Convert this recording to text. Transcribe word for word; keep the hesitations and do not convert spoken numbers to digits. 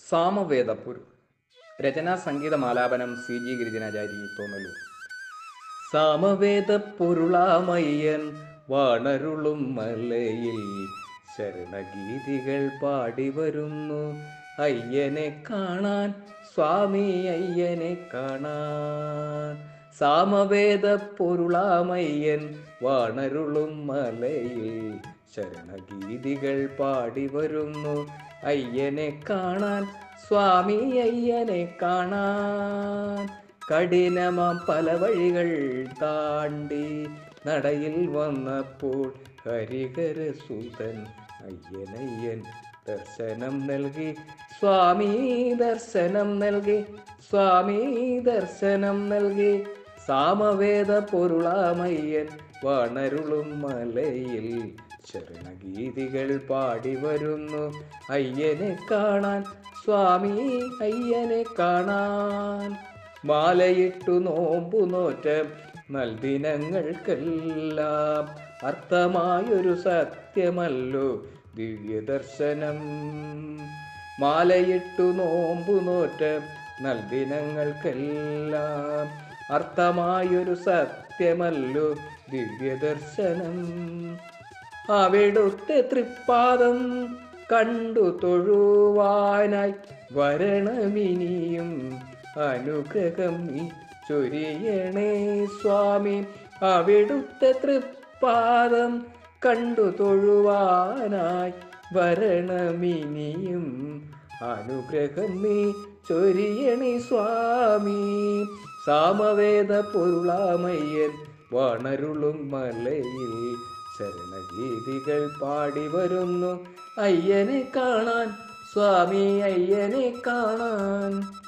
സാമവേദപ്പൊരുൾ. രചനാ സംഗീതമാലാപനം C G ഗിരിജനാചാരി Thonnalloor. സാമവേദപ്പൊരുളാമയ്യൻ വാണരുളും മലയിൽ ശരണഗീതികൾ പാടി വരുന്നു അയ്യനെ കാണാൻ, സ്വാമി അയ്യനെ കാണാൻ. സാമവേദപ്പൊരുളാമയ്യൻ വാണരുളും മലയിൽ ശരണഗീതികൾ പാടി വരുന്നു അയ്യനെ കാണാൻ, സ്വാമി അയ്യനെ കാണാൻ. കഠിനമാം പല വഴികൾ താണ്ടി നടയിൽ വന്നപ്പോൾ ഹരിഹരസുതൻ അയ്യനയ്യൻ ദർശനം നൽകി, സ്വാമി ദർശനം നൽകി, സ്വാമി ദർശനം നൽകി. സാമവേദ പൊരുളാമയ്യൻ വാണരുളും മലയിൽ ശരണഗീതികൾ പാടി വരുന്നു അയ്യനെ കാണാൻ, സ്വാമി അയ്യനെ കാണാൻ. മാലയിട്ടു നോമ്പു നോറ്റ നൽദിനങ്ങൾക്കെല്ലാം അർത്ഥമായൊരു സത്യമല്ലോ ദിവ്യദർശനം. മാലയിട്ടു നോമ്പു നോറ്റ നൽദിനങ്ങൾക്കെല്ലാം അർത്ഥമായൊരു സത്യമല്ലോ ദിവ്യദർശനം. അവിടുത്തെ തൃപ്പാദം കണ്ടു തൊഴുവാനായി വരണമിനിയും അനുഗ്രഹം നീ ചൊരിയണേ സ്വാമി. അവിടുത്തെ തൃപ്പാദം കണ്ടു തൊഴുവാനായി വരണമിനിയും അനുഗ്രഹം നീ ചൊരിയണേ സ്വാമി. സാമവേദ പൊരുളാമയ്യൻ വാണരുളും മലയിൽ ശരണഗീതികൾ പാടി വരുന്നു അയ്യനെ കാണാൻ, സ്വാമി അയ്യനെ കാണാൻ.